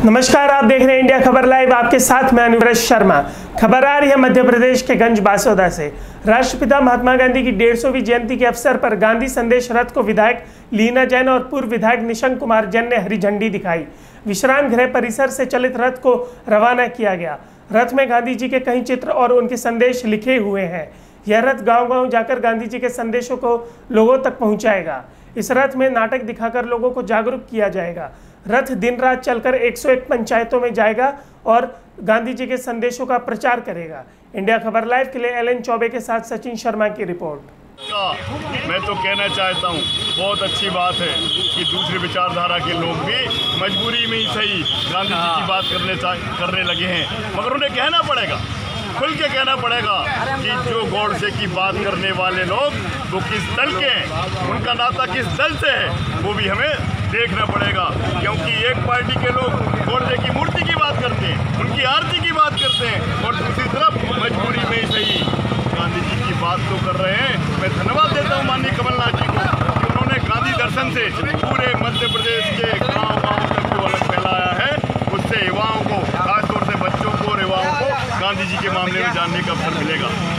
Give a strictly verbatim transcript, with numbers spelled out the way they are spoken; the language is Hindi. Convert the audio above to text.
नमस्कार, आप देख रहे हैं इंडिया खबर लाइव। आपके साथ मैं अनुव्रत शर्मा। खबर आ रही है मध्य प्रदेश के गंज बासोदा से। राष्ट्रपिता महात्मा गांधी की डेढ़ सौवीं जयंती के अवसर पर गांधी संदेश रथ को विधायक लीना जैन और पूर्व विधायक निशंक कुमार जैन ने हरी झंडी दिखाई। विश्राम गृह परिसर से चलित रथ को रवाना किया गया। रथ में गांधी जी के कई चित्र और उनके संदेश लिखे हुए हैं। यह रथ गाँव-गाँव जाकर गांधी जी के संदेशों को लोगों तक पहुँचाएगा। इस रथ में नाटक दिखाकर लोगों को जागरूक किया जाएगा। रथ दिन रात चलकर एक सौ एक पंचायतों में जाएगा और गांधी जी के संदेशों का प्रचार करेगा। इंडिया खबर लाइव के लिए एल चौबे के साथ सचिन शर्मा की रिपोर्ट। मैं तो कहना चाहता हूँ, बहुत अच्छी बात है कि दूसरी विचारधारा के लोग भी मजबूरी में ही सही गांधी जी की बात करने करने लगे हैं, मगर उन्हें कहना पड़ेगा, खुल के कहना पड़ेगा कि जो गॉडसे की बात करने वाले लोग वो किस दल के हैं, उनका नाता किस दल से है, वो भी हमें देखना पड़ेगा। क्योंकि एक पार्टी के लोग गॉडसे की मूर्ति की बात करते हैं, उनकी आरती की बात करते हैं, और दूसरी तरफ मजबूरी में ही सही गांधी जी की बात तो कर रहे हैं। मैं धन्यवाद देता हूँ माननीय कमलनाथ जी को कि उन्होंने गांधी दर्शन से पूरे मध्य प्रदेश के गाँव गाँव तक जो अलग फैलाया है, उससे युवाओं को, खासतौर से बच्चों को और युवाओं को गांधी जी के मामले में जानने का अवसर मिलेगा।